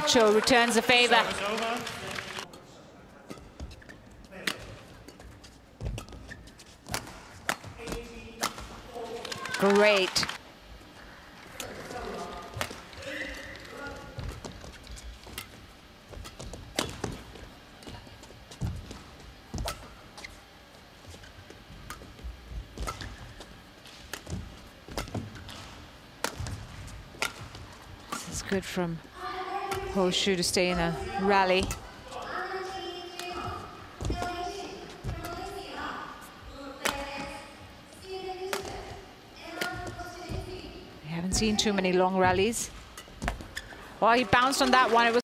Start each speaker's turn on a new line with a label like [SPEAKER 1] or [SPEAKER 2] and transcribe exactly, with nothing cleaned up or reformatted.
[SPEAKER 1] But Cho returns the favor. Great. This is good from Ho Shu to stay in a rally. We haven't seen too many long rallies. Well, he bounced on that one. It was